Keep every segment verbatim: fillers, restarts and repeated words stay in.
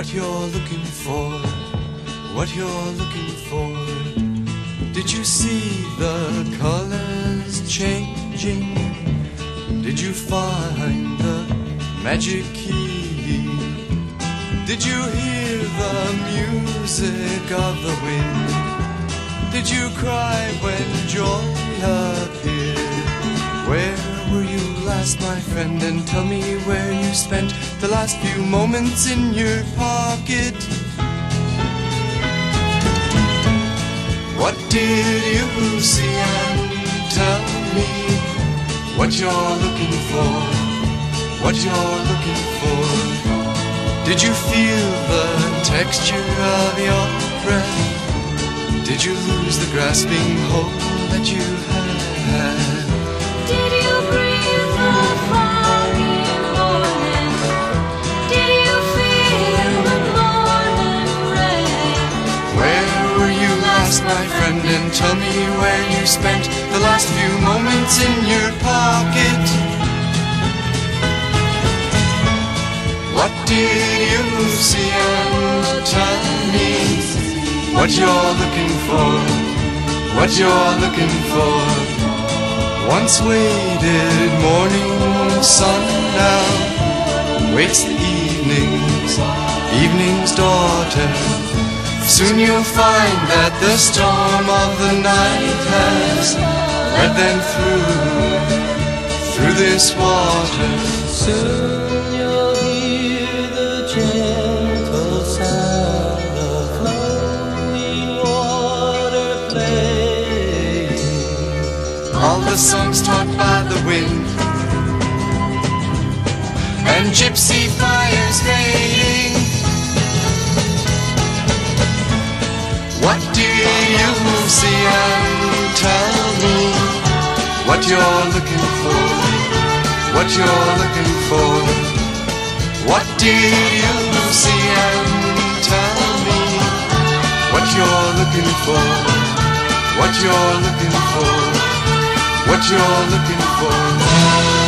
what you're looking for, what you're looking for. Did you see the colors changing? Did you find the magic key? Did you hear the music of the wind? Did you cry when joy appeared? Where were you last, my friend? And tell me where you spent the last few moments in your pocket. What did you see? And tell me what you're looking for, what you're looking for. Did you feel the texture of your breath? Did you lose the grasping hold that you had? Did you breathe the foggy morning? Did you feel the morning rain? Where were you last, my friend? And tell me where you spent the last few moments in your pocket. What did you see? And tell me what you're looking for, what you're looking for. Once waited morning sun now, waits the evening's, evening's daughter. Soon you'll find that the storm of the night has led them through, through this water. Soon you'll hear the gentle sound of flowing water playing. All the songs taught by the wind, and gypsy fires fading. What do you see? And tell me what you're looking for, what you're looking for. What do you see? And tell me what you're looking for, what you're looking for, what you're looking for.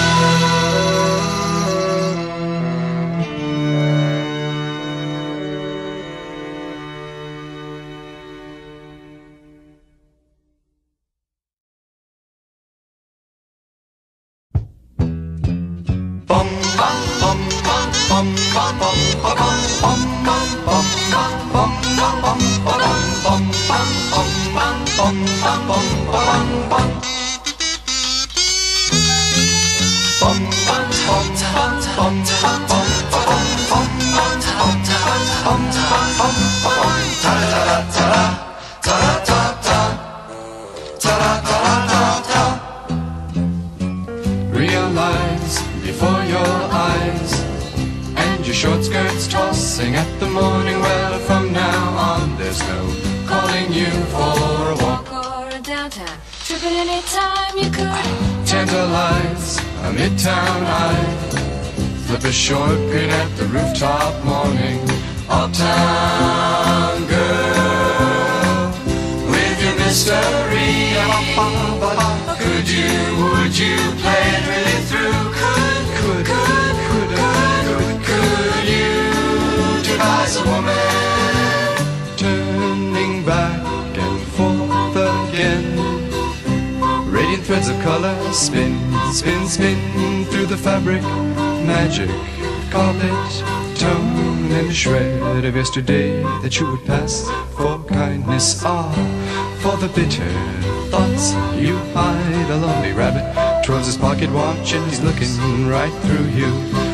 Realize before your eyes, and your short skirts tossing at the morning weather. From now on there's no calling you for a walk or a downtown trip at any time you could. Tantalize a midtown eye, flip a short grin at the rooftop morning. Uptown girl, with your mystery. Could you, would you play it really through? Could, could, could, could, could, could you devise a woman? Turning back and forth again, radiant threads of color spin, spin, spin through the fabric. Magic carpet, tone and a shred of yesterday that you would pass for kindness. Ah, for the bitter thoughts you hide. A lonely rabbit twirls his pocket watch and he's looking right through you.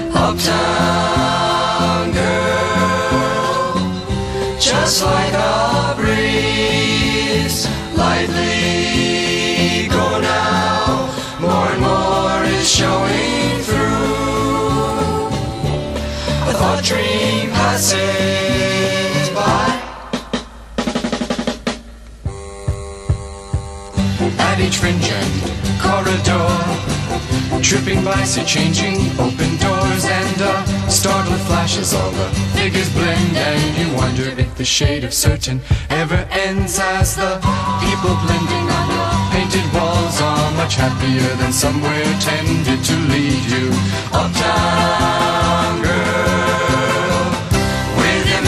Uptown girl, just like a breeze, lightly go now. More and more is showing through. A thought dream passes by. At each fringe and corridor, tripping by, see changing open doors, and uh, startled flashes, all the figures blend, and you wonder if the shade of certain ever ends, as the people blending on your painted walls are much happier than somewhere tended to lead you. Uptown girl, with your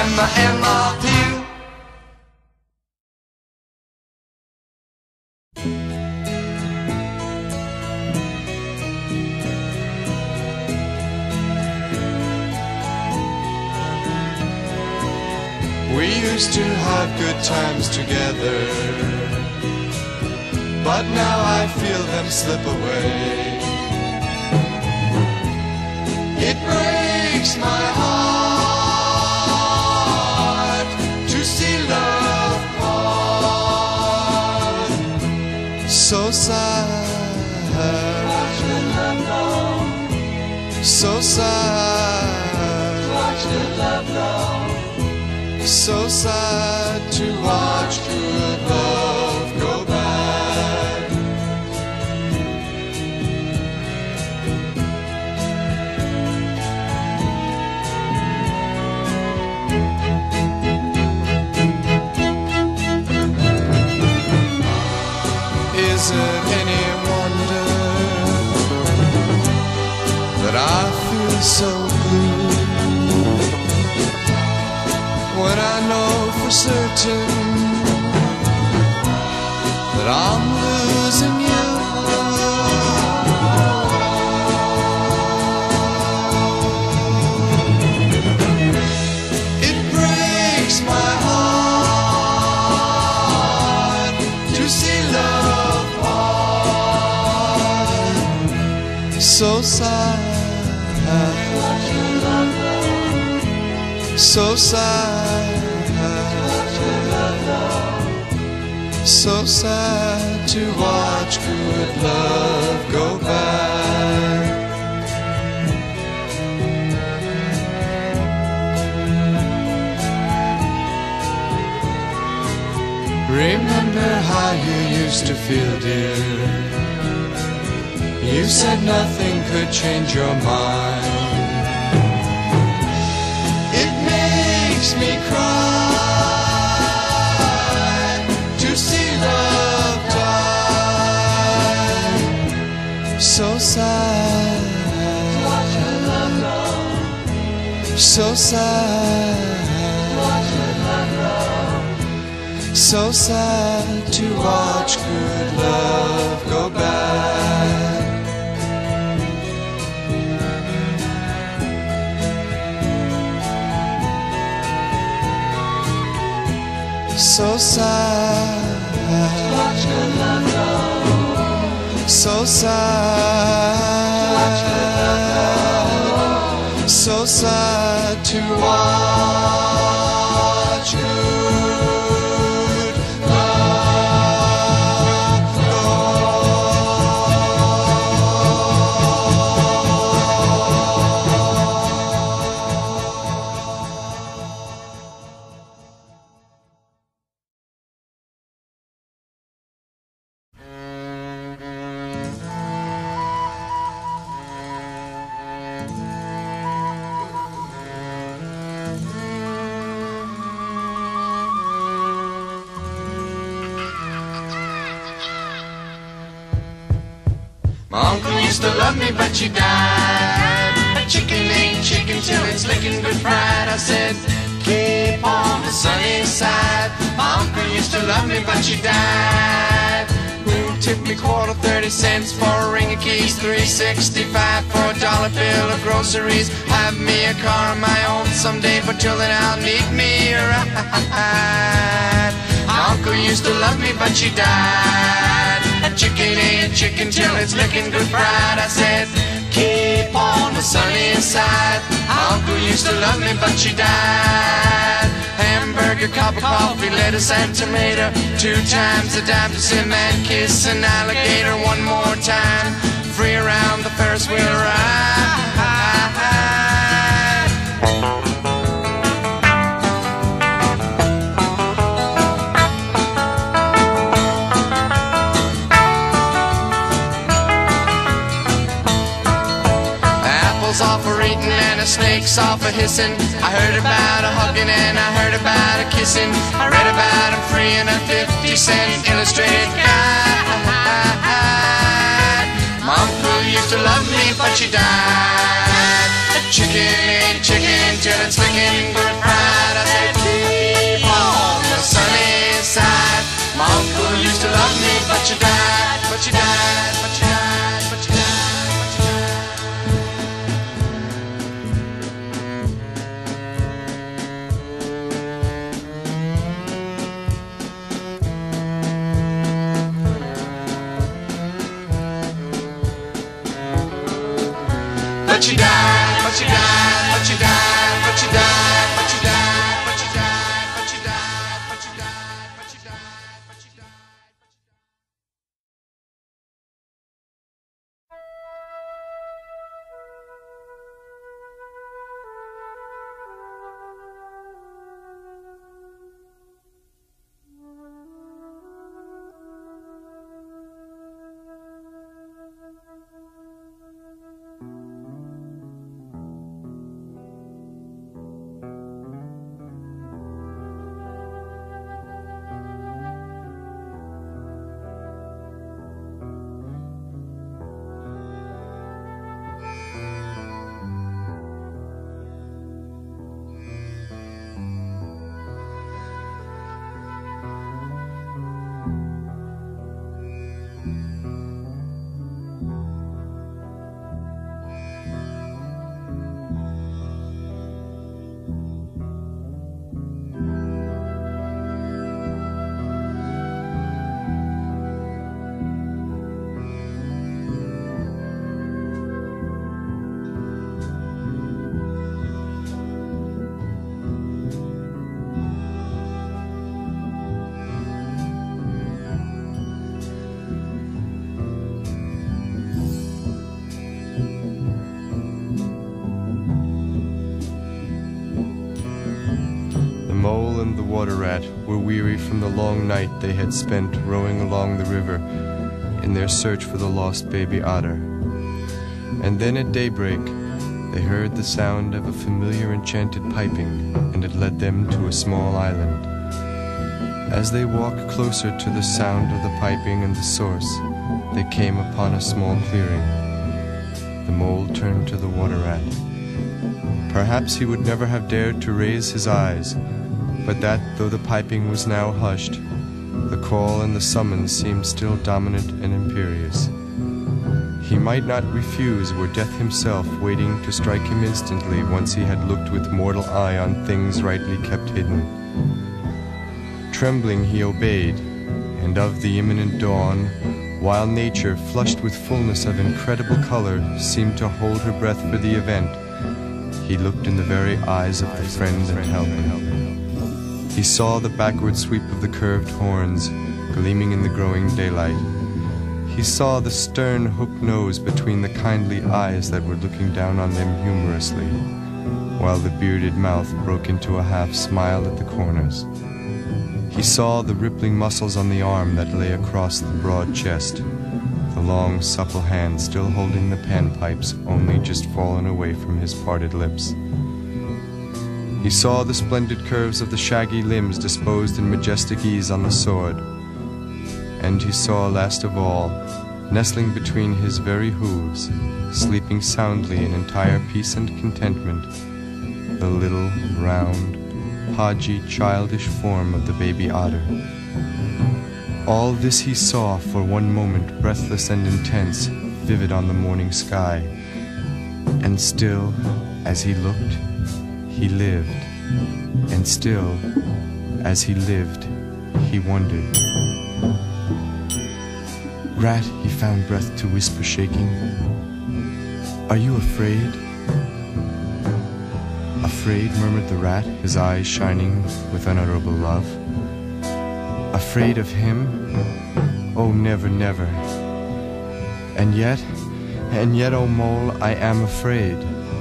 Emma, Emma Pugh. We used to have good times together, but now I feel them slip away. It breaks my heart to see love part. So sad, so sad, so sad to watch good love go bad. Is it any wonder that I feel so blue when I know for certain that I'm losing you? It breaks my heart to see love part. So sad, so sad, so sad to watch good love go bad. Remember how you used to feel, dear? You said nothing could change your mind. Makes me cry to see love die. So sad, so sad, so sad to watch good love go bad. So sad, so sad, so sad to watch good love go. My uncle used to love me, but she died. A chicken ain't chicken till it's licking good fried. I said, keep on the sunny side. My uncle used to love me, but she died. Who tipped me quarter thirty cents for a ring of keys, three sixty-five for a dollar bill of groceries. Have me a car of my own someday, but till then I'll need me a ride. My uncle used to love me, but she died. A chicken ain't chicken till it's licking good fried. I said, keep on the sunny side. My uncle used to love me, but she died. Hamburger, cup of coffee, lettuce and tomato. Two times a dime to sim and kiss an alligator. One more time, free around the Ferris wheel ride. Off a eating and a snake's off a hissing. I heard about a hugging and I heard about a kissing. I read about him free in a fifty cent illustrated guide. My uncle used to love me, but she died. A chicken ain't chicken till it's licking good fried. I said, but you died, but you died, but you died, but you died, but you died, but you died, but you died, but you died, but you died, but you died. The mole and the water rat were weary from the long night they had spent rowing along the river in their search for the lost baby otter. And then at daybreak, they heard the sound of a familiar enchanted piping, and it led them to a small island. As they walked closer to the sound of the piping and the source, they came upon a small clearing. The mole turned to the water rat. Perhaps he would never have dared to raise his eyes, but that, though the piping was now hushed, the call and the summons seemed still dominant and imperious. He might not refuse were death himself waiting to strike him instantly once he had looked with mortal eye on things rightly kept hidden. Trembling he obeyed, and of the imminent dawn, while nature, flushed with fullness of incredible color, seemed to hold her breath for the event, he looked in the very eyes of the friend and helper. He saw the backward sweep of the curved horns, gleaming in the growing daylight. He saw the stern hooked nose between the kindly eyes that were looking down on them humorously, while the bearded mouth broke into a half smile at the corners. He saw the rippling muscles on the arm that lay across the broad chest, the long, supple hand still holding the panpipes only just fallen away from his parted lips. He saw the splendid curves of the shaggy limbs disposed in majestic ease on the sword. And he saw, last of all, nestling between his very hooves, sleeping soundly in entire peace and contentment, the little, round, podgy, childish form of the baby otter. All this he saw for one moment, breathless and intense, vivid on the morning sky. And still, as he looked, he lived, and still, as he lived, he wondered. Rat, he found breath to whisper, shaking, "Are you afraid?" Afraid, murmured the rat, his eyes shining with unutterable love. Afraid of him? Oh, never, never. And yet, and yet, oh mole, I am afraid.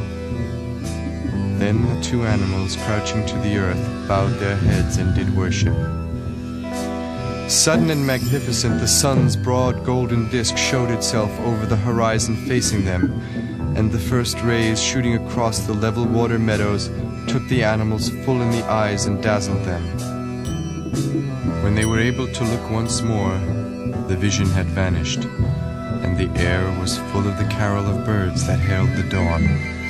Then the two animals, crouching to the earth, bowed their heads and did worship. Sudden and magnificent, the sun's broad golden disk showed itself over the horizon facing them, and the first rays shooting across the level water meadows took the animals full in the eyes and dazzled them. When they were able to look once more, the vision had vanished, and the air was full of the carol of birds that herald the dawn.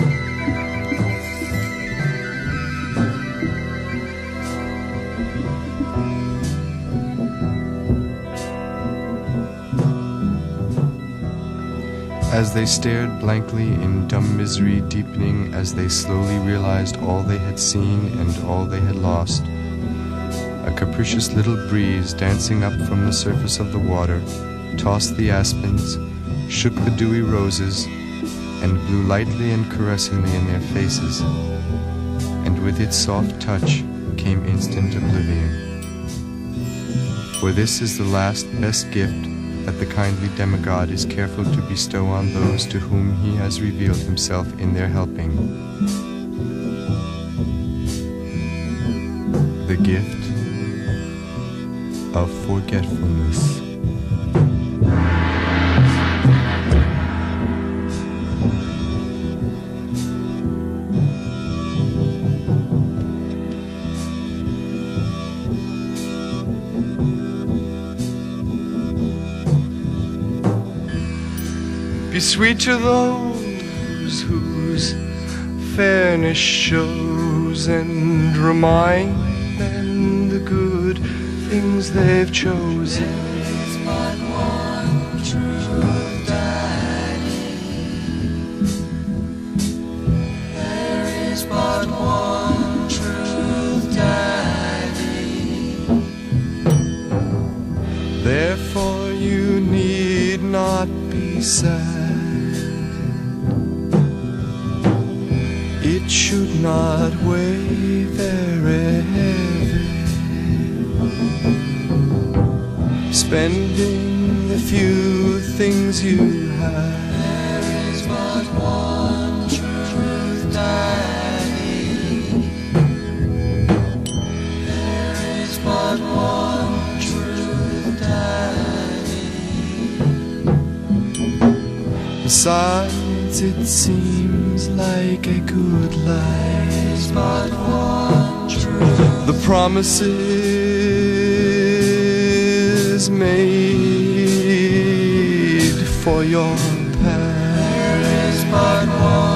As they stared blankly in dumb misery deepening as they slowly realized all they had seen and all they had lost, a capricious little breeze dancing up from the surface of the water tossed the aspens, shook the dewy roses, and blew lightly and caressingly in their faces, and with its soft touch came instant oblivion. For this is the last best gift that the kindly demigod is careful to bestow on those to whom he has revealed himself in their helping. The gift of forgetfulness. Be sweet to those whose fairness shows, and remind them the good things they've chosen. There is but one truth, Daddy. There is but one truth, Daddy. Therefore you need not be sad. It should not weigh very heavy, spending the few things you have. There is but one truth, Daddy. There is but one truth, Daddy. Besides, it seems like a good life. There is but one truth. The promises made for your past. There is but one.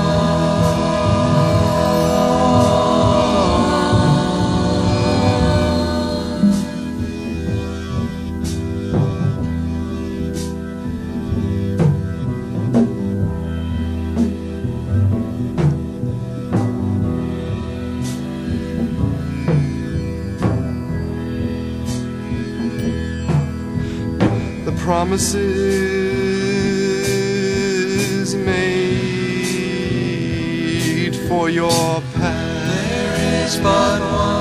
Promises made for your past. There is but one.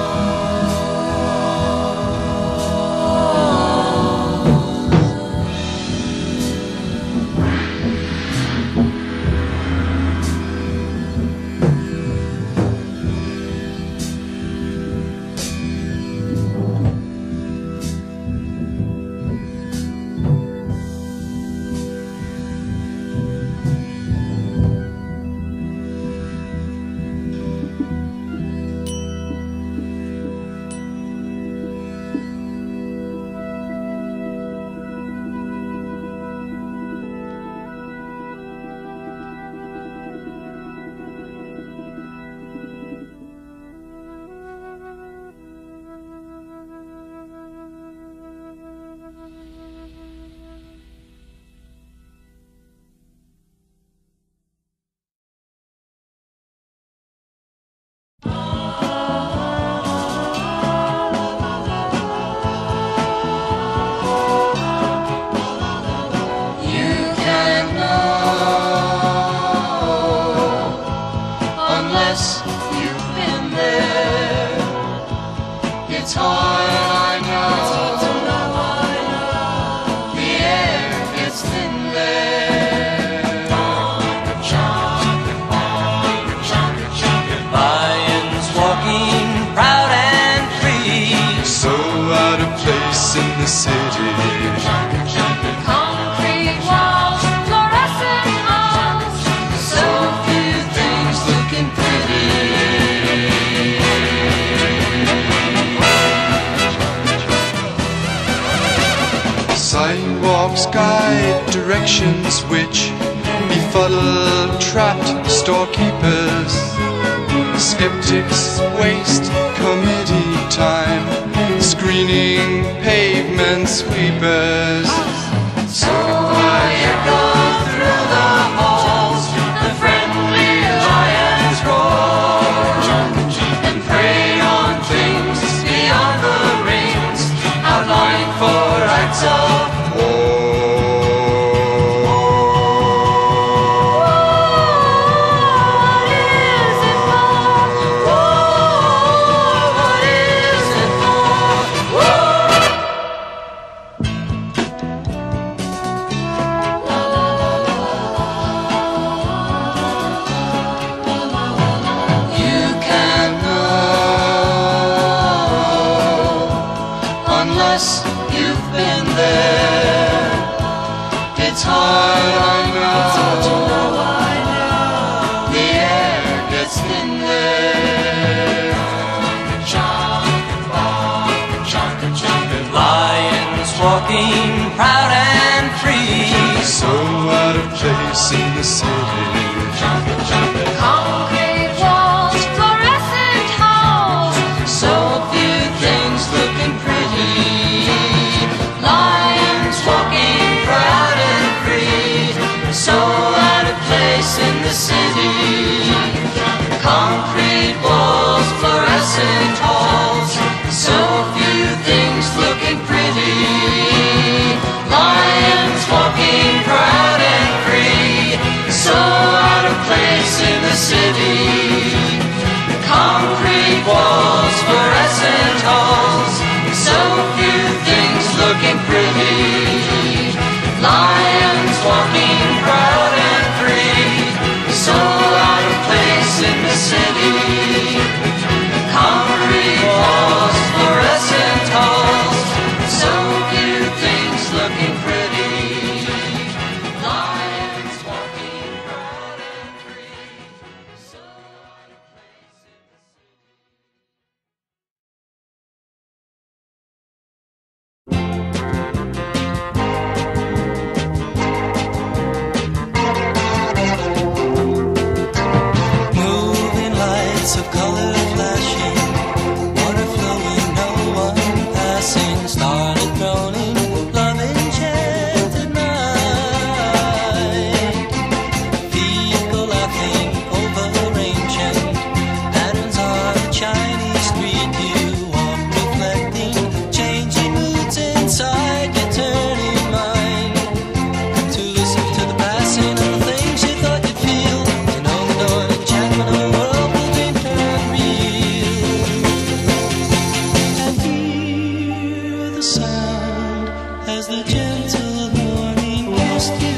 Sidewalks guide directions which befuddle trapped storekeepers. Skeptics waste committee time screening pavement sweepers. So I echo through the halls, the friendly lions roar, and prey on things beyond the rings, outlined for acts of war. promise you've been there. It's hard, I know. It's hard to know, I know. The air gets thin there. Lions walking proud and free, So out of place in the city. Concrete walls, fluorescent halls, so few things looking pretty. Lions walking proud and free, so out of place in the city. Concrete walls, fluorescent halls, so few things looking pretty. Lions walking proud and free, so out of place in the city. Concrete walls, fluorescent halls, so few things looking pretty. Lions walking proud and free, so out of place in the city. Concrete walls, fluorescent halls, so few things looking pretty. Lions walking proud and free, so out of place in the Moving lights of color flashing, water flowing, no one passing, starlit droning, love enchanted night. People laughing over ancient patterns on a Chinese street. You walk reflecting, changing moods inside your turning mind. To listen to the passing of the things you thought you'd feel, to know the door enchantment of a world moving and real. And hear the sound as the gentle morning kissed you.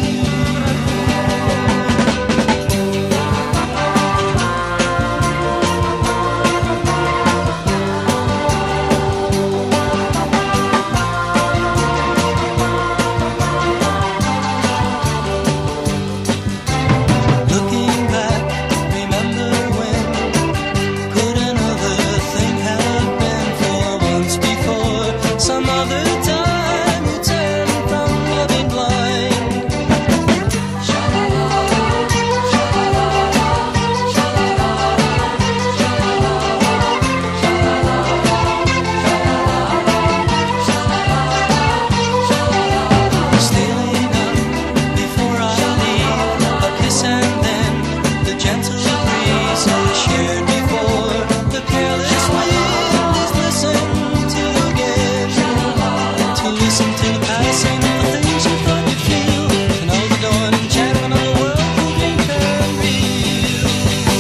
Looking back, remember when? Could another thing have been for once before? Some other time you turned from loving blind. Stealing up before I leave, a kiss and then the gentle breeze shared before. The careless wind is listened to again. To listen to the passing of the things you thought you'd feel, to know the dawn enchantment of the world moving and real.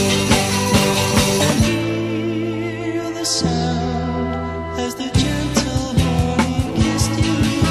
And hear the sound as the gentle morning kissed you.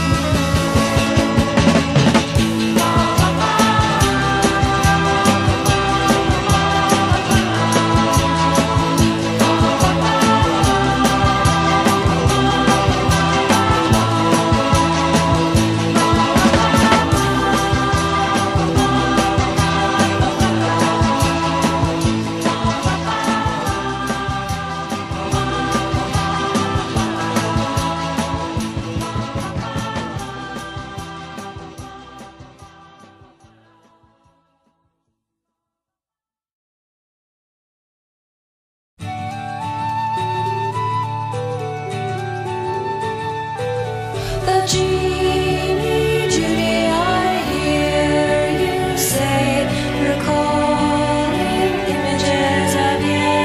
the genie, Judy, I hear you say, recalling images of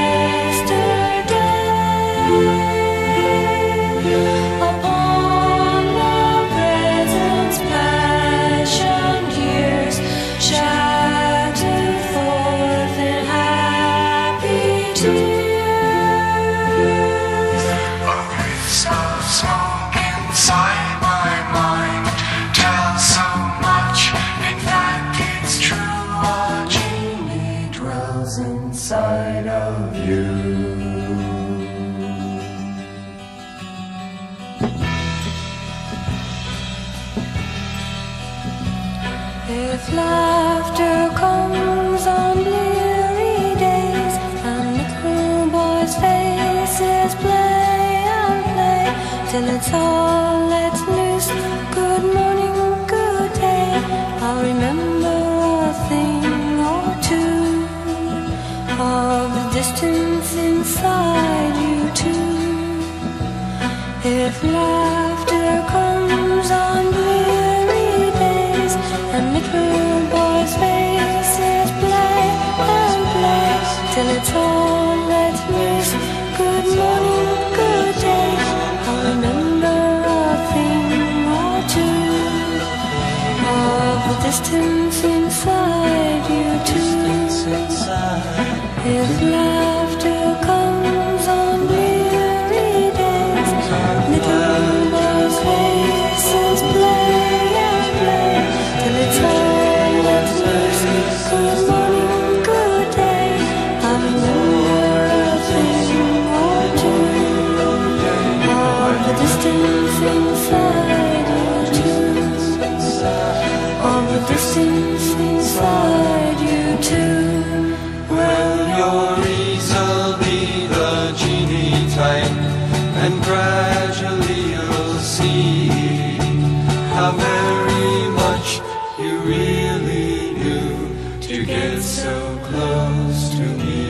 yesterday. Upon the present's passion years, shattered forth in happy tears. A wreath of smoke inside my mind tells so much. In fact, it's true. A genie dwells inside of you. If laughter comes on bleary days and little boys' faces play and play till it's all let loose, good morning, good day, I'll remember a thing or two of the distance inside you too. If laughter comes on weary days and little boys' faces play and play till it's all let loose, good morning, good day, I'll remember a thing or two of the distance inside you too. If laughter comes on weary days, little boys' faces play and play till it's all let loose, good morning, good day, I'll remember a thing or two of the distance inside you too, of the distance inside you too. Well, your ease'll be the genie type, and gradually you'll see how very much you really knew to get so close to me.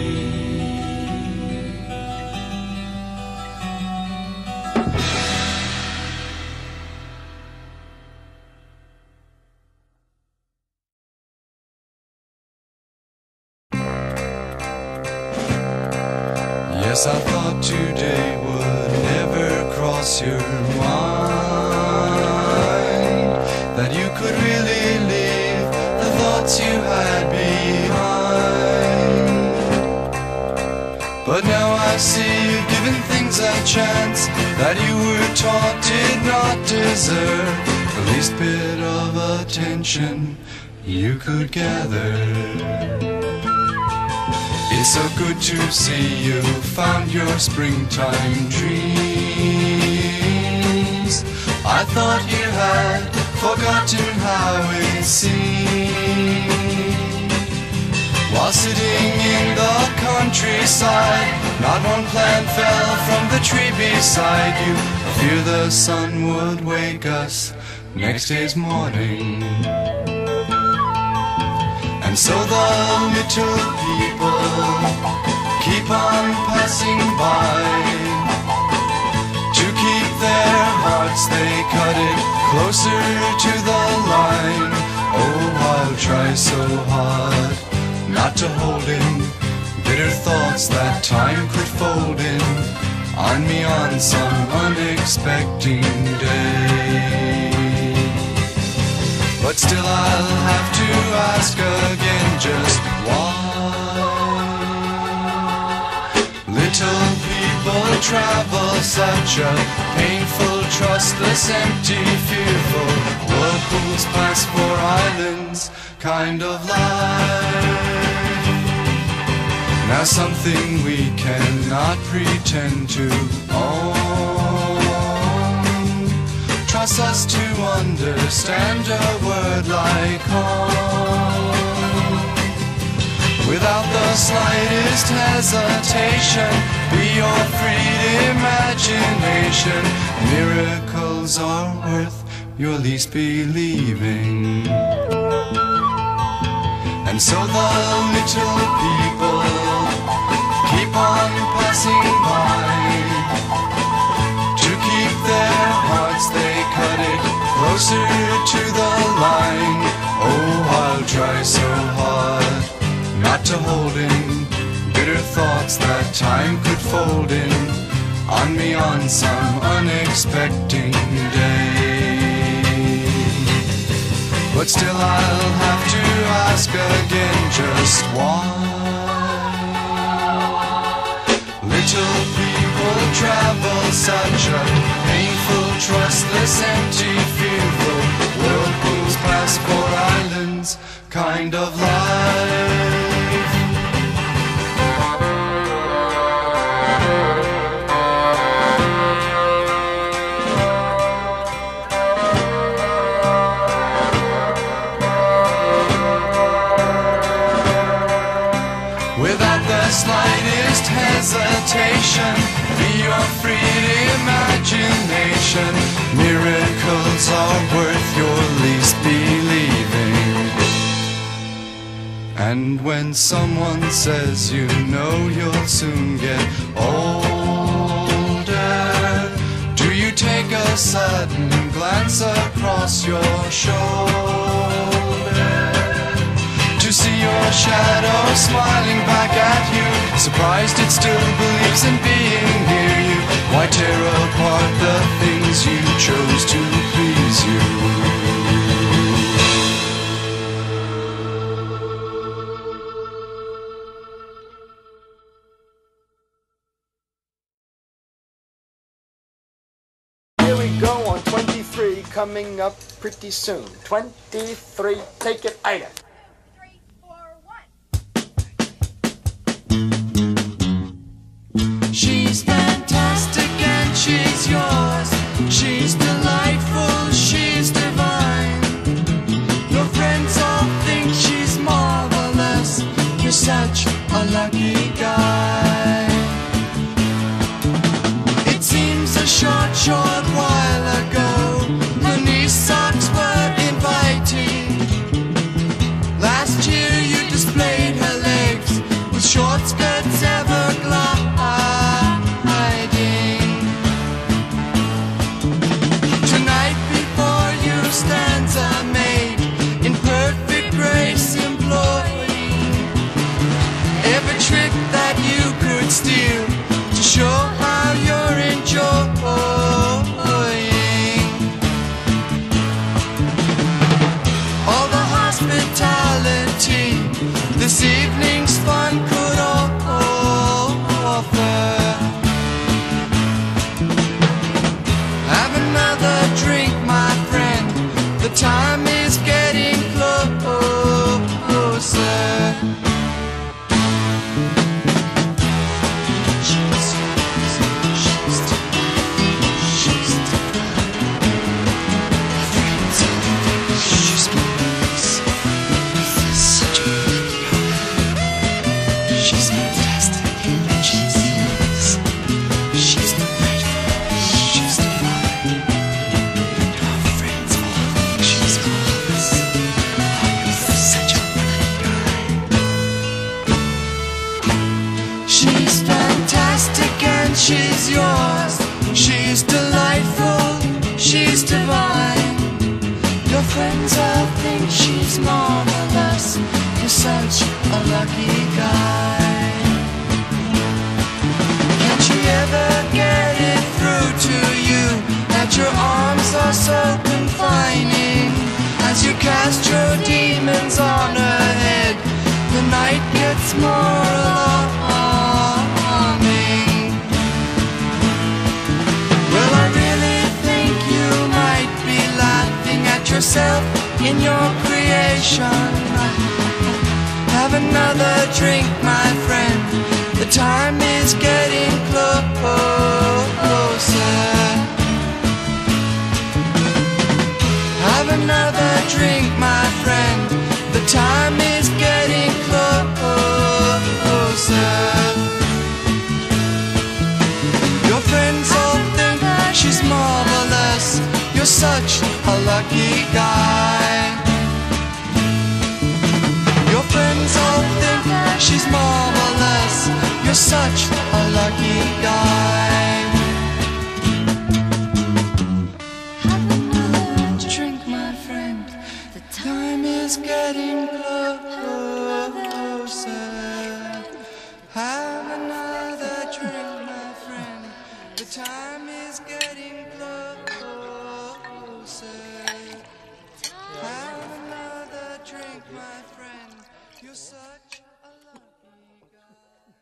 Yes, I thought today would never cross your mind, that you could really leave the thoughts you had behind. But now I see you've given things a chance that you were taught did not deserve the least bit of attention you could gather. It's so good to see you found your springtime dreams. I thought you had forgotten how it seemed. While sitting in the countryside, not one plant fell from the tree beside you. I fear the sun would wake us next day's morning. And so the little people keep on passing by. To keep their hearts they cut it closer to the line. Oh, I'll try so hard not to hold in bitter thoughts that time could fold in on me on some unexpected day. But still I'll have to ask again just why little people travel such a painful, trustless, empty, fearful whirlpools past for islands kind of life. Now something we cannot pretend to own. Trust us to understand a word like home. Without the slightest hesitation, be your free imagination. Miracles are worth your least believing. And so the little people keep on passing by. To keep their hearts they cut it closer to the line. Oh, I'll try so hard not to hold in bitter thoughts that time could fold in on me on some unexpected day. But still I'll have to ask again just why little people travel such a painful, trustless, empty, fearful whirlpools past for islands kind of life. the slightest hesitation. Be your free imagination. Miracles are worth your least believing. And when someone says you know you'll soon get older, do you take a sudden glance across your shoulder to see your shadow smiling back at you, surprised it still believes in being near you? Why tear apart the things you chose to please you? Go on twenty-three, coming up pretty soon. twenty-three, take it, Ida. Three, four, one. She's fantastic and she's yours. She's delightful, she's divine. Your friends all think she's marvelous. You're such a lucky guy. It seems a short, short while ago, her knee socks were inviting. Last year you displayed her legs with short skirts ever gliding. Tonight before you stands a maid in perfect grace employing every trick that you could steal to show how you're enjoying all the hospitality this evening's fun could offer. Have another drink, my friend, the time is getting closer. She's yours, she's delightful, she's divine. Your friends all think she's marvelous. You're such a lucky guy. Can't she ever get it through to you that your arms are so confining? As you cast your demons on her head, the night gets more alarming. Well, I really think you might be laughing at yourself in your creation. Have another drink, my friend, the time is getting closer. Have another drink, my friend, the time is getting closer. Your friends all think she's marvelous. You're such a lucky guy. Your friends all think she's marvelous. You're such a lucky guy. Have another drink, my friend. The time is getting closer. Have another drink, my friend. The time is getting closer. Have another drink, my friend. You're such a lucky guy.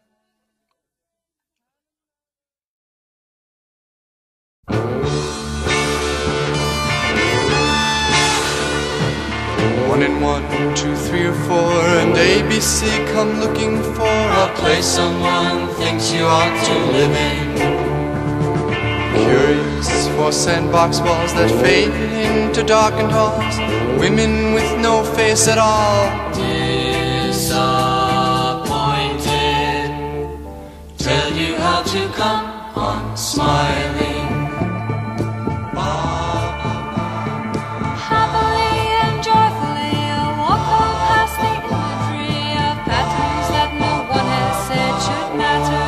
One and one, two, three or four, and A B C come looking for a place someone thinks you ought to live in. Curious for sandbox walls that fade into darkened halls, women with no face at all. Disappointed well to come on smiling. Happily and joyfully I'll walk on past the imagery of patterns that no one has said should matter.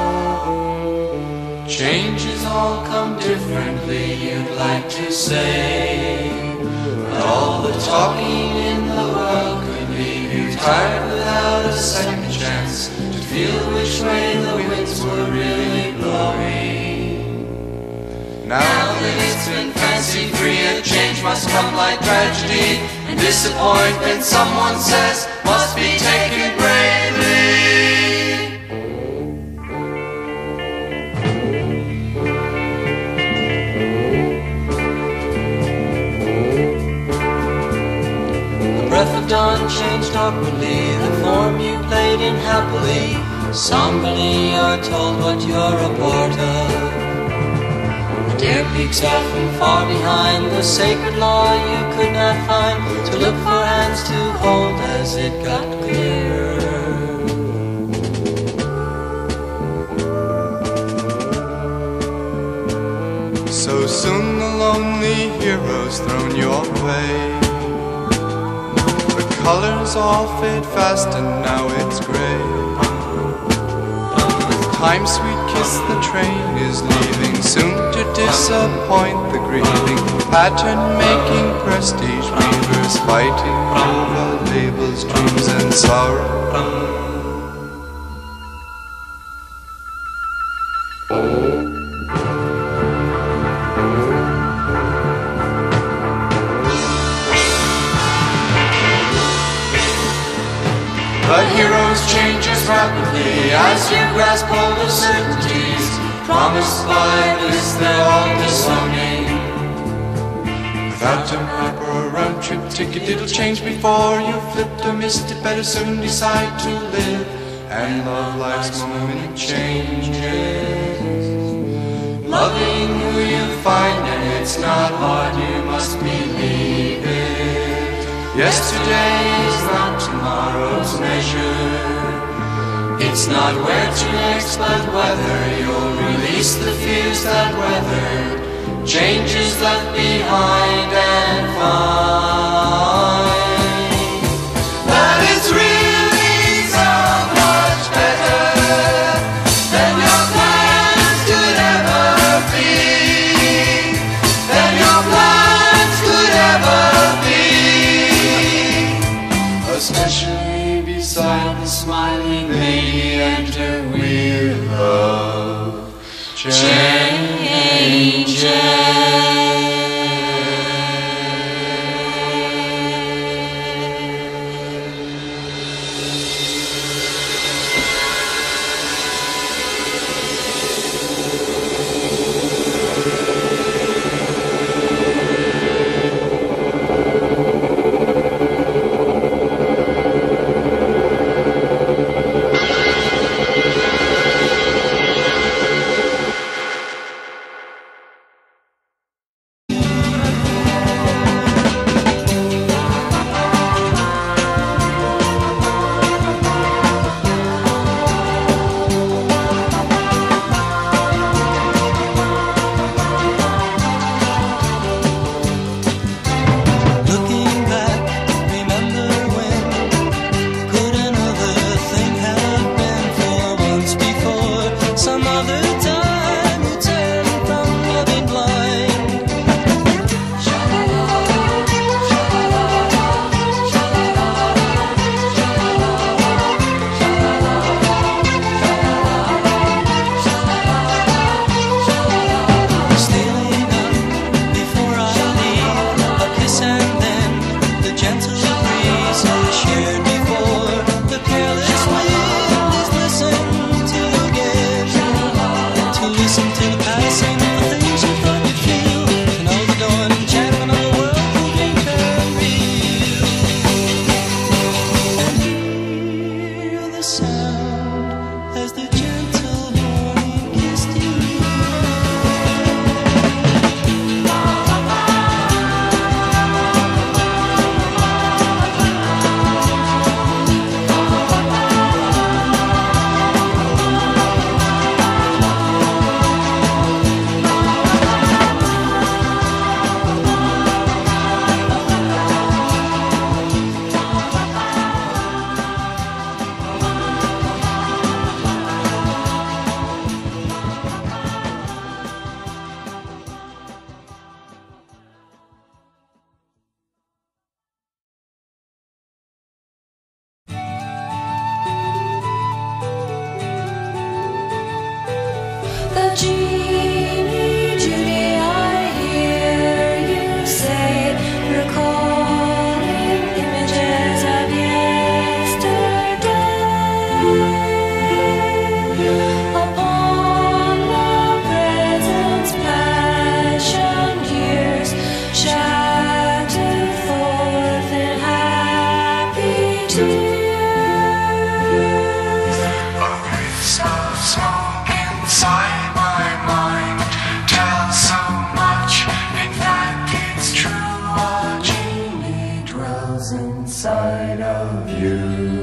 Changes all come differently, you'd like to say, but all the talking in the world could leave you tired without a second chance to feel which way the winds were really blowing. Now that it's been fancy-free, a change must come like tragedy, and disappointment, someone says, must be taken bravely. Breath of dawn changed awkwardly the form you played in happily. Somberly you're told what you're a part of. The deer peaks out from far behind the sacred law you could not find, to look for hands to hold as it got clearer. So soon the lonely hero's thrown your way. Colors all fade fast and now it's gray. Time, sweet kiss, the train is leaving, soon to disappoint the grieving. Pattern-making prestige weavers fighting over labels, dreams and sorrow. The heroes change as rapidly as you grasp hold of certainties promised by this they're all disowning. Without a map or a round trip ticket, it'll change before you flipped or missed it. Better soon decide to live and love life's moment changes. Loving who you find, and it's not hard, you must believe it. Yesterday is not tomorrow's measure. It's not where to next, but whether you'll release the fears that weathered changes left behind, and find that it's really so much better than your plans could ever be, than your plans could ever be. Especially beside the smiling lady and her wheel of changes. Jeannie, Judy, I hear you say, recalling images of yesterday upon the present's passion years, shattered forth in happy tears. A wreath of smoke inside my mind tells so much. In fact, it's true. A genie dwells inside of you.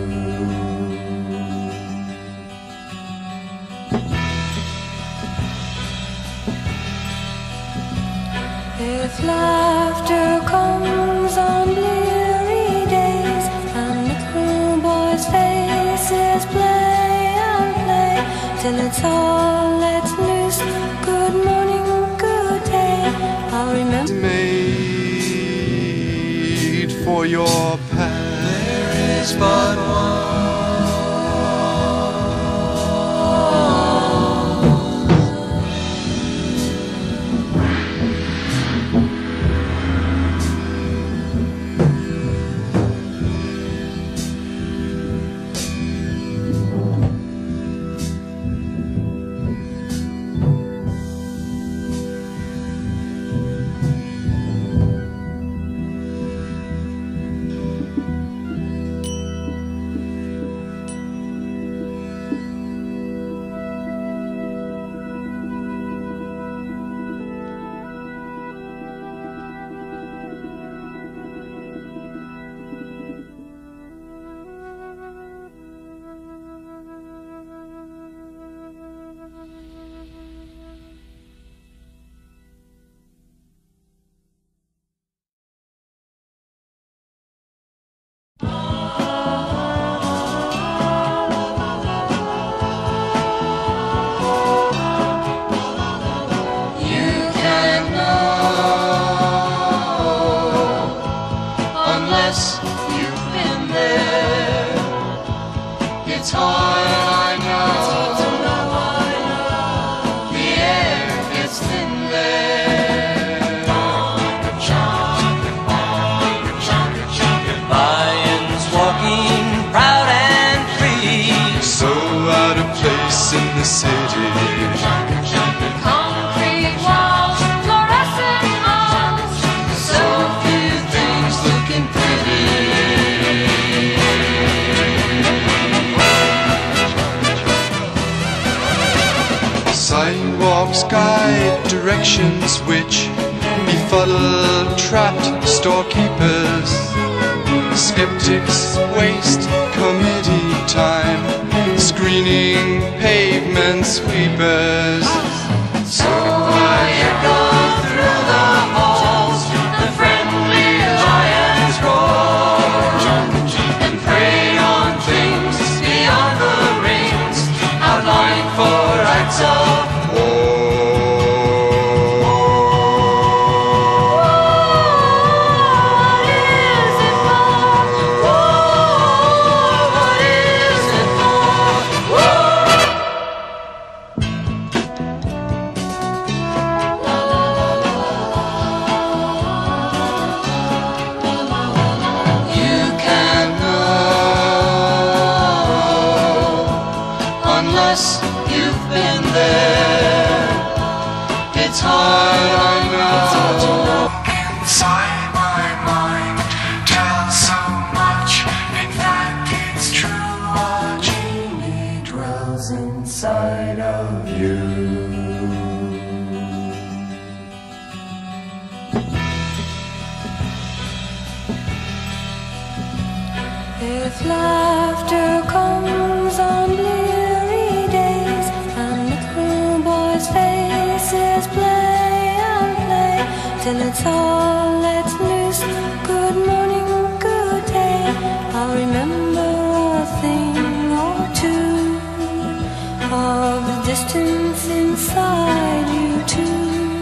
If laughter comes on bleary days and little boys' faces play and play till it's all let loose, good morning, good day, I'll remember. Made for your path. There is but one. It's hard, I know. The air gets thin there. Lions walking proud and free, So out of place in the city. Concrete walls, fluorescent halls, So few things looking pretty. Sidewalks guide directions which befuddle trapped storekeepers. Skeptics waste committee time screening pavement sweepers. So I echo through the halls, the friendly lions roar, and prey on things beyond the rings, outlined for acts of unless you've been there. It's hard, I know. Inside my mind tells so much. In fact, it's true. A genie dwells inside of you. if laughter comes on bleary days and little boys' faces play and play till it's all let loose, good morning, good day, I'll remember a thing or two of the distance inside you too.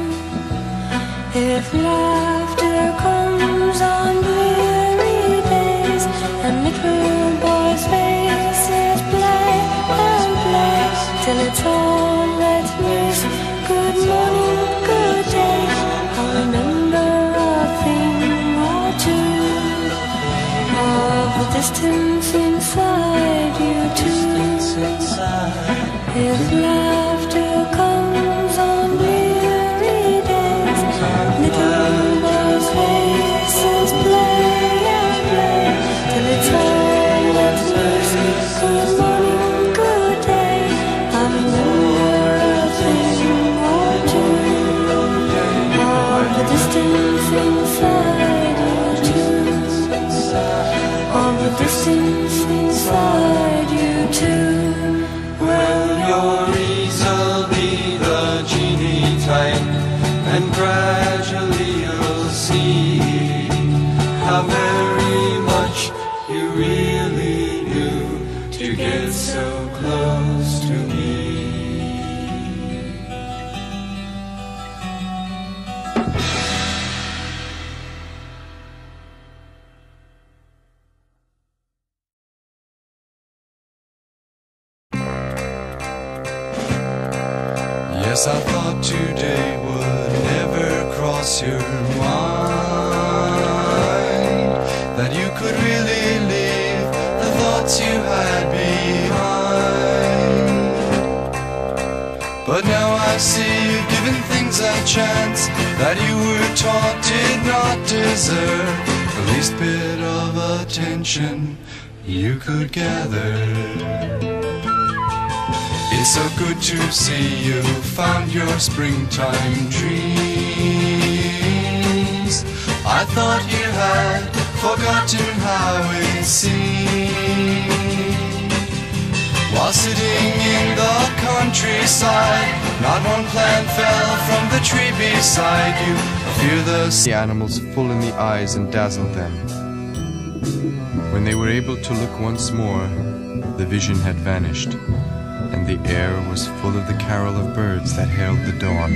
If laughter comes on bleary days and little boys' faces play and play till it's all let loose, distance inside you too. His laughter comes on weary days. Little boys' faces play and play till it's all that's loose. Good morning, good day. I remember a thing or two of the distance inside you too. Of the distance inside you too. Well, your ease'll be the genie type, and gradually you'll see how very much you really knew to get so close to me. Yes, I thought today would never cross your mind, that you could really leave the thoughts you had behind. But now I see you've given things a chance that you were taught did not deserve the least bit of attention you could gather. It's so good to see you found your springtime dreams. I thought you had forgotten how it seemed. While sitting in the countryside, not one plant fell from the tree beside you. Fear the sea animals full in the eyes and dazzled them. When they were able to look once more, the vision had vanished, and the air was full of the carol of birds that herald the dawn.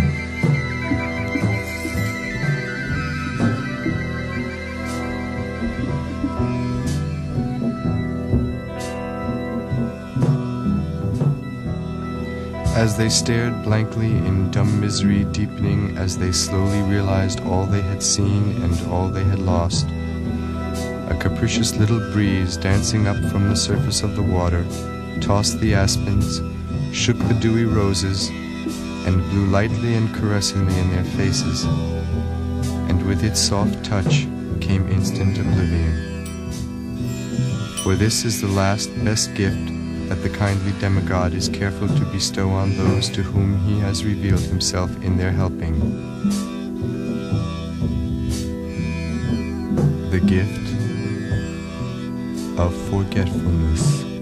As they stared blankly in dumb misery deepening, as they slowly realized all they had seen and all they had lost, a capricious little breeze dancing up from the surface of the water tossed the aspens, shook the dewy roses, and blew lightly and caressingly in their faces, and with its soft touch came instant oblivion. For this is the last best gift that the kindly demigod is careful to bestow on those to whom he has revealed himself in their helping. The gift of forgetfulness.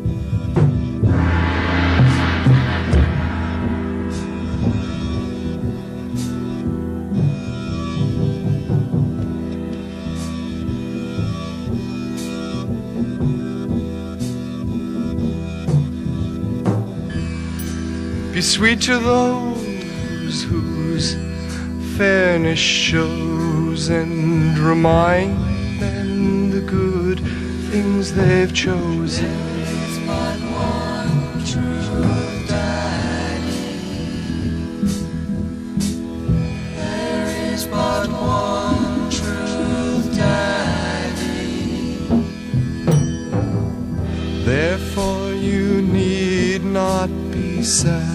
Be sweet to those whose fairness shows, and remind them the good things they've chosen. There's but one true daddy. There is but one true daddy. Therefore you need not be sad.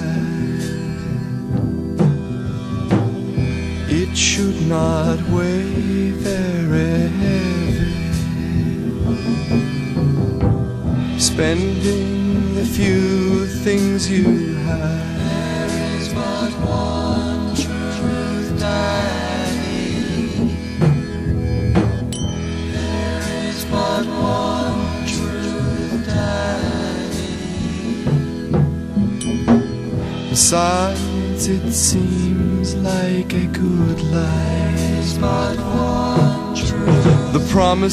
It should not weigh very heavy, spending the few things you have. There is but one true daddy. There is but one true daddy. Besides, it seems like a good life. But one true. The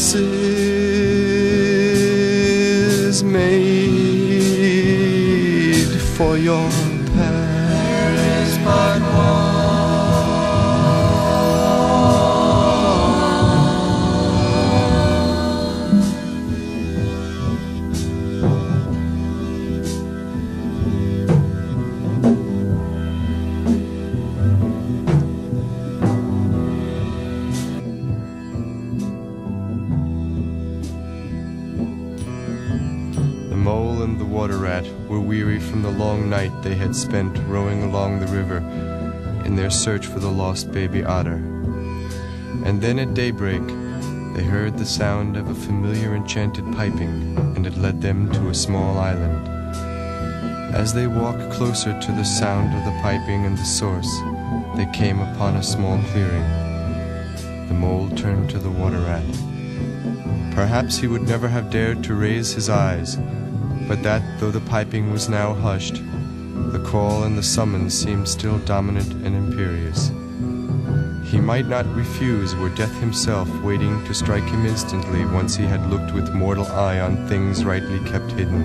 promises made for your past. There is but one. from the long night they had spent rowing along the river in their search for the lost baby otter. And then at daybreak, they heard the sound of a familiar enchanted piping, and it led them to a small island. As they walked closer to the sound of the piping and the source, they came upon a small clearing. The mole turned to the water rat. Perhaps he would never have dared to raise his eyes, but that, though the piping was now hushed, the call and the summons seemed still dominant and imperious. He might not refuse were death himself waiting to strike him instantly once he had looked with mortal eye on things rightly kept hidden.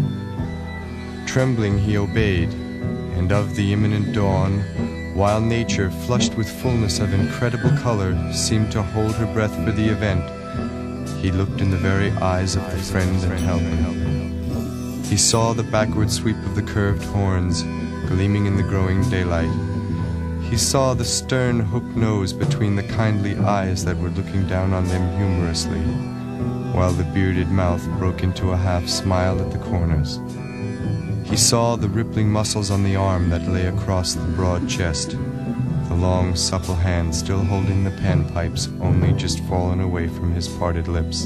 Trembling he obeyed, and of the imminent dawn, while nature, flushed with fullness of incredible color, seemed to hold her breath for the event, he looked in the very eyes of the friend and helper. He saw the backward sweep of the curved horns, gleaming in the growing daylight. He saw the stern hooked nose between the kindly eyes that were looking down on them humorously, while the bearded mouth broke into a half smile at the corners. He saw the rippling muscles on the arm that lay across the broad chest, the long supple hand still holding the panpipes only just fallen away from his parted lips.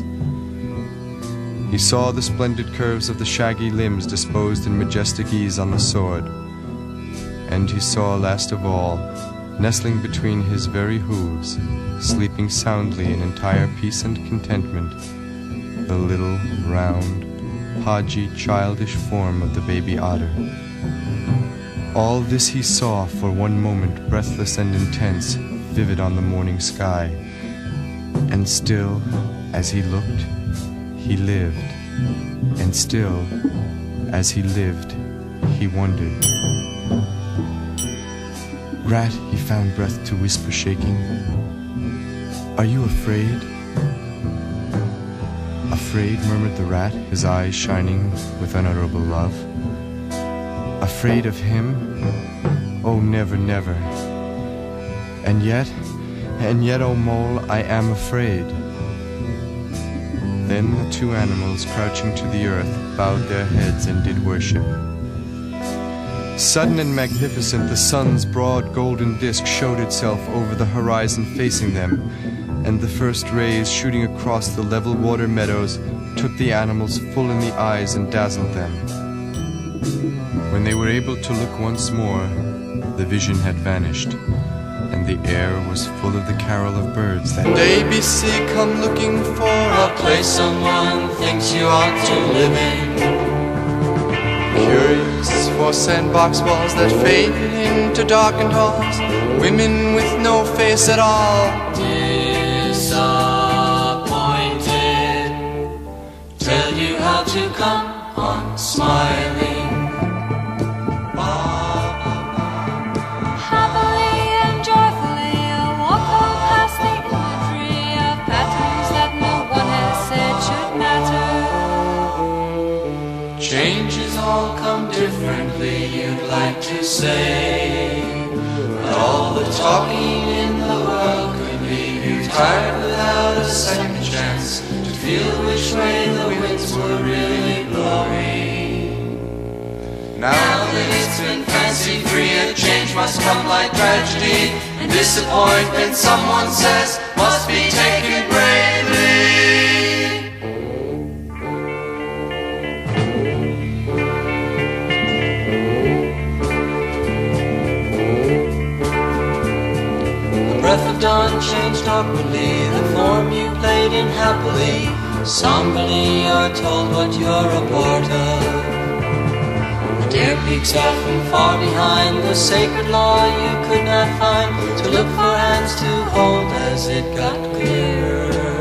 He saw the splendid curves of the shaggy limbs disposed in majestic ease on the sword. And he saw, last of all, nestling between his very hooves, sleeping soundly in entire peace and contentment, the little, round, podgy, childish form of the baby otter. All this he saw for one moment, breathless and intense, vivid on the morning sky. And still, as he looked, he lived. And still, as he lived, he wondered. Rat, he found breath to whisper, shaking, "Are you afraid?" "Afraid," murmured the rat, his eyes shining with unutterable love. "Afraid of him? Oh, never, never. And yet, and yet, oh mole, I am afraid." Then the two animals, crouching to the earth, bowed their heads and did worship. Sudden and magnificent, the sun's broad golden disk showed itself over the horizon facing them, and the first rays shooting across the level water meadows took the animals full in the eyes and dazzled them. When they were able to look once more, the vision had vanished, and the air was full of the carol of birds that A B C come looking for a place someone thinks you ought to live in. Curious for sandbox walls that fade into darkened halls, women with no face at all. Disappointed, tell you how to come on smiling. Happily and joyfully, I walk on past the imagery of patterns that no one has said should matter. Changes all come differently, you'd like to say, but all the talking in the world could leave you tired without a second chance to feel which way the winds were really blowing. Now that it's been fancy-free, a change must come like tragedy, and disappointment, someone says, must be taken bravely. Breath of dawn changed awkwardly the form you played in happily. Somberly you're told what you're a part of. The dare peeks out from far behind the sacred law you could not find, to look for hands to hold as it got clearer.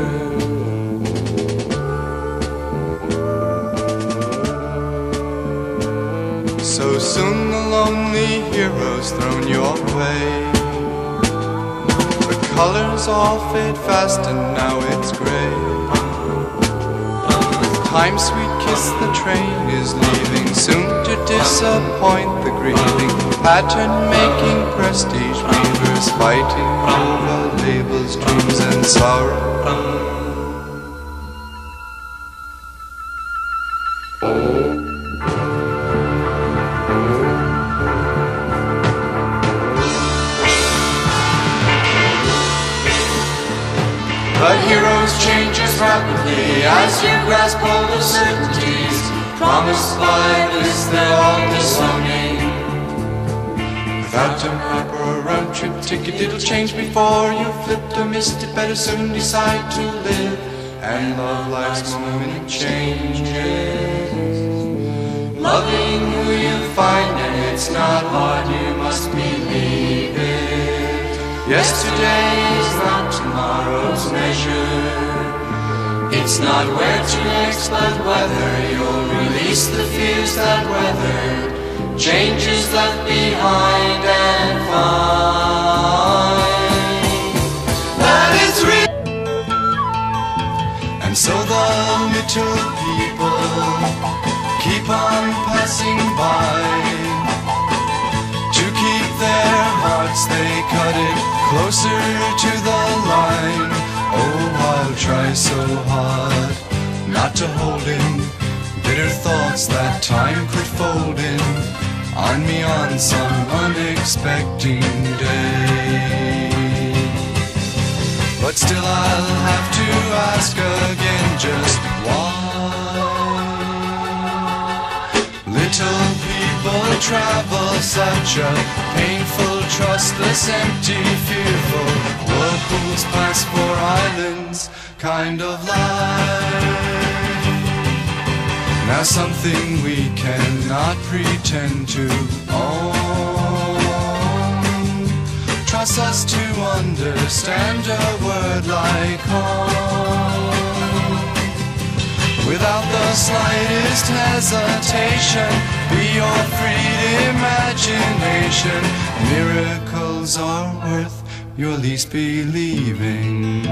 So soon the lonely hero's thrown your way. Colors all fade fast and now it's gray. With time's sweet kiss the train is leaving, soon to disappoint the grieving. Pattern-making prestige weavers fighting over labels, dreams and sorrow. knows changes rapidly as you grasp hold of certainties promised by this their all belonging. Without a map or a round trip ticket, it'll change before you flipped or missed it. Better soon decide to live and love life's moment changes. Loving who you find, and it's not hard, you must believe it. Yesterday is not tomorrow's measure. It's not where to next, but whether you'll release the fears that weather changes left behind and find that it's real. And so the little people keep on passing by. To keep their hearts, they cut it closer to the line. Oh, I'll try so hard not to hold in bitter thoughts that time could fold in on me on some unexpected day. But still I'll have to ask again just why little people travel such a painful, trustless, empty, fearful whirlpools pass for islands kind of life. Now something we cannot pretend to own. Trust us to understand a word like home. Without the slightest hesitation, be your free imagination. Miracles are worth your least believing.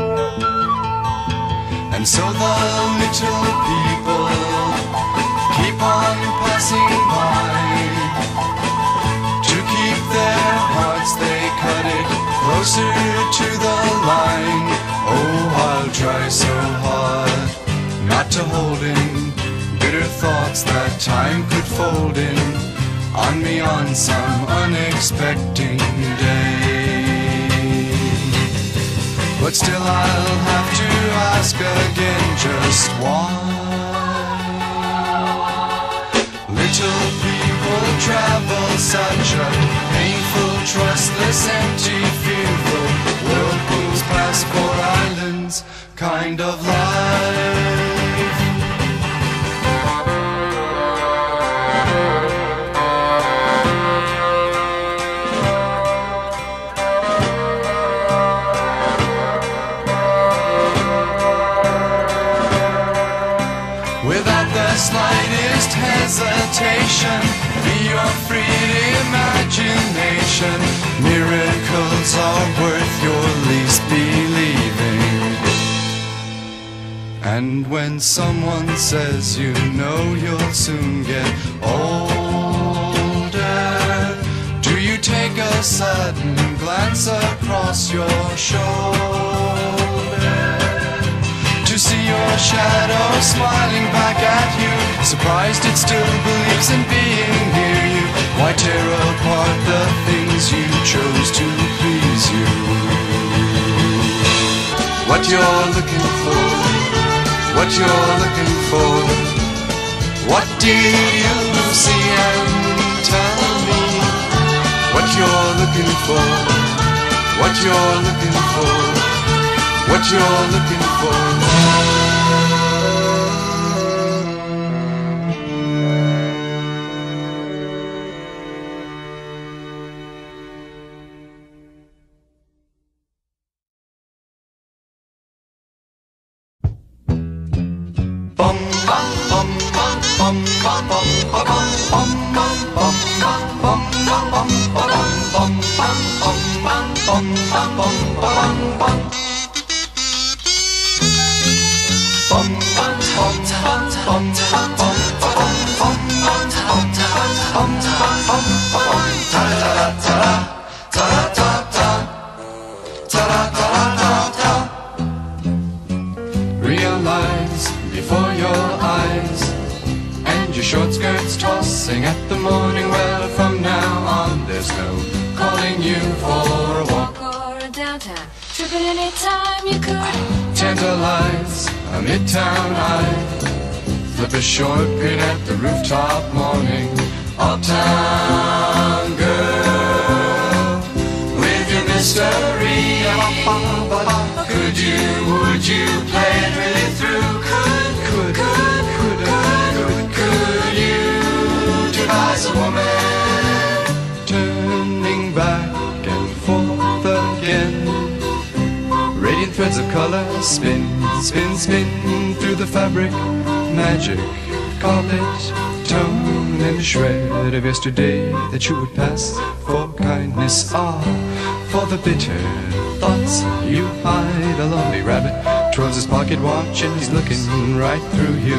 And so the little people keep on passing by. To keep their hearts, they cut it closer to the line. Oh, I'll try so hard not to hold in bitter thoughts that time could fold in on me on some unexpected day. But still I'll have to ask again just why little people travel such a painful, trustless, empty, fearful whirlpools pass for islands kind of life. Slightest hesitation, be your free imagination. Miracles are worth your least believing. And when someone says you know you'll soon get older, do you take a sudden glance across your shoulder to see your shadow smiling back at you, surprised it still believes in being near you? Why tear apart the things you chose to please you? What you're looking for, what you're looking for, what did you see and tell me? What you're looking for, what you're looking for, what you're looking for. Bum bum bum bum bum bum bum bum bum bum bum bum bum bum bum bum bum bum. Realize before your eyes, and your short skirts tossing at the morning. Well, from now on there's no calling you for a walk or a downtown trip at any time you could. tantalize a midtown high. Flip a short grin at the rooftop morning. Uptown girl, with your mystery. Could you, would you play it really through? Could, could, could, could, could, could you devise a woman? Turning back and forth again, radiant threads of color spin, spin, spin through the fabric. Magic, carpet, tone, and a shred of yesterday that you would pass for kindness. Ah, for the bitter thoughts you hide. A lonely rabbit twirls his pocket watch and he's looking right through you.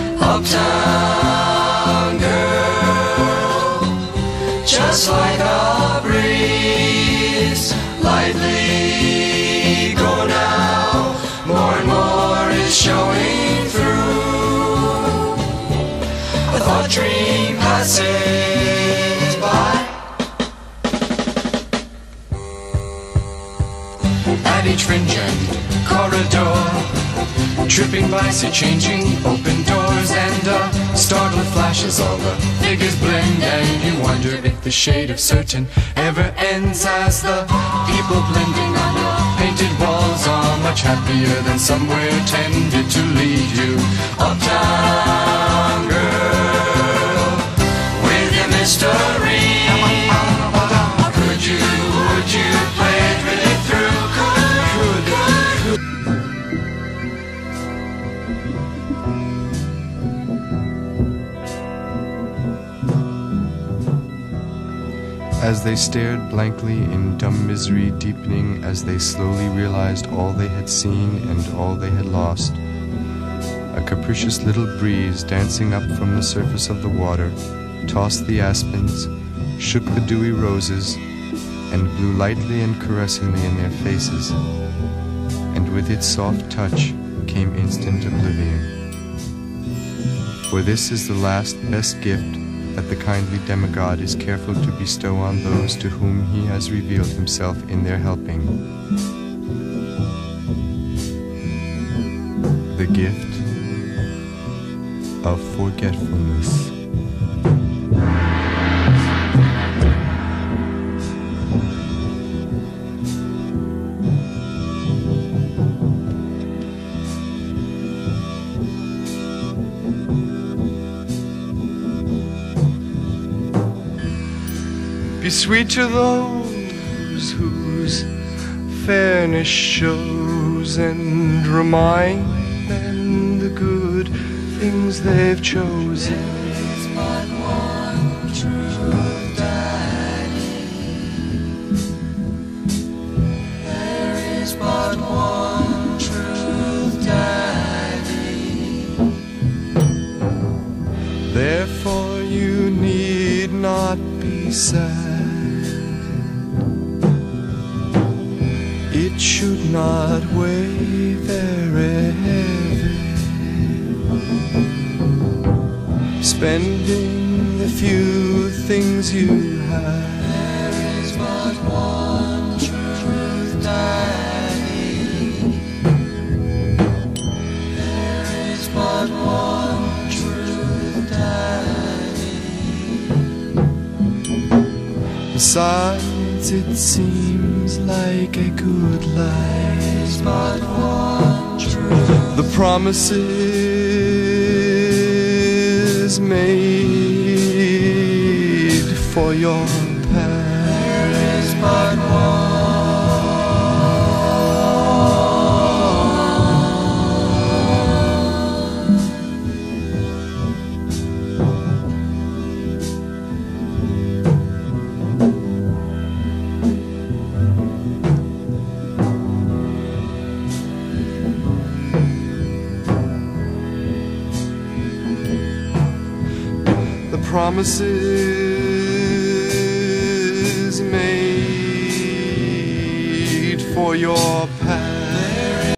Uptown girl, just like a breeze, lightly go now. More and more is showing through. A thought dream passes by. At each fringe and corridor, tripping by, see changing open doors, and uh, startled flashes, all the figures blend, and you wonder if the shade of certain ever ends, as the people blending on the painted walls are much happier than somewhere tended to lead you. Uptown girl, with your mystery. Could you, would you play it really through? Could, could, As they stared blankly in dumb misery deepening, as they slowly realized all they had seen and all they had lost, a capricious little breeze dancing up from the surface of the water tossed the aspens, shook the dewy roses, and blew lightly and caressingly in their faces, and with its soft touch came instant oblivion. For this is the last best gift that the kindly demigod is careful to bestow on those to whom he has revealed himself in their helping. The gift of forgetfulness. Be sweet to those whose fairness shows, and remind them the good things they've chosen. There's but one true daddy. There is but one true daddy. Therefore you need not be sad. It should not weigh very heavy, spending the few things you have. There is but one true daddy. There is but one true daddy. Besides, it seems like a good life. There is but one true. The promises made for your past. There is but one. Promises made for your past.